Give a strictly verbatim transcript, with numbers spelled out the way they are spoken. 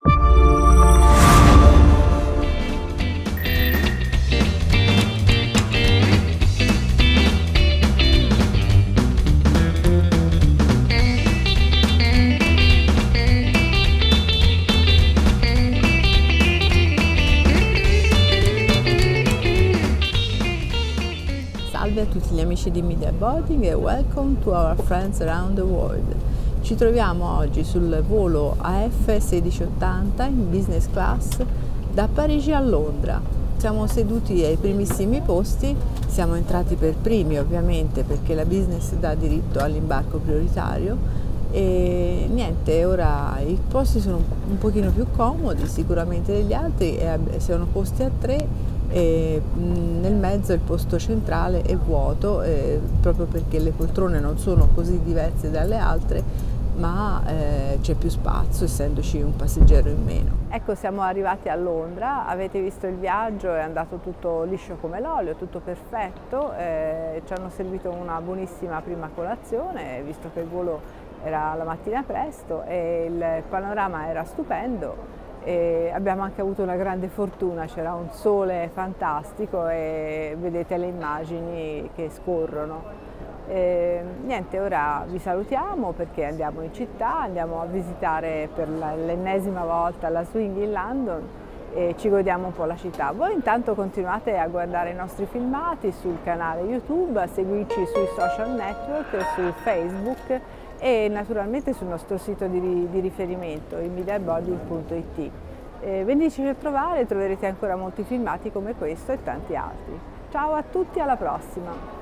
Salve a tutti gli amici di Media Boarding e welcome to our friends around the world. Ci troviamo oggi sul volo A F sedici ottanta in business class da Parigi a Londra. Siamo seduti ai primissimi posti, siamo entrati per primi ovviamente perché la business dà diritto all'imbarco prioritario e niente, ora i posti sono un pochino più comodi sicuramente degli altri e sono posti a tre. E nel mezzo il posto centrale è vuoto eh, proprio perché le poltrone non sono così diverse dalle altre, ma eh, c'è più spazio essendoci un passeggero in meno. Ecco, siamo arrivati a Londra, avete visto il viaggio, è andato tutto liscio come l'olio, tutto perfetto, eh, ci hanno servito una buonissima prima colazione visto che il volo era la mattina presto e il panorama era stupendo. E abbiamo anche avuto una grande fortuna, c'era un sole fantastico e vedete le immagini che scorrono. E, niente, ora vi salutiamo perché andiamo in città, andiamo a visitare per l'ennesima volta la Swing in London e ci godiamo un po' la città. Voi intanto continuate a guardare i nostri filmati sul canale YouTube, a seguirci sui social network, su Facebook e naturalmente sul nostro sito di, di riferimento, il media boarding punto it. Eh, veniteci a trovare, troverete ancora molti filmati come questo e tanti altri. Ciao a tutti, alla prossima!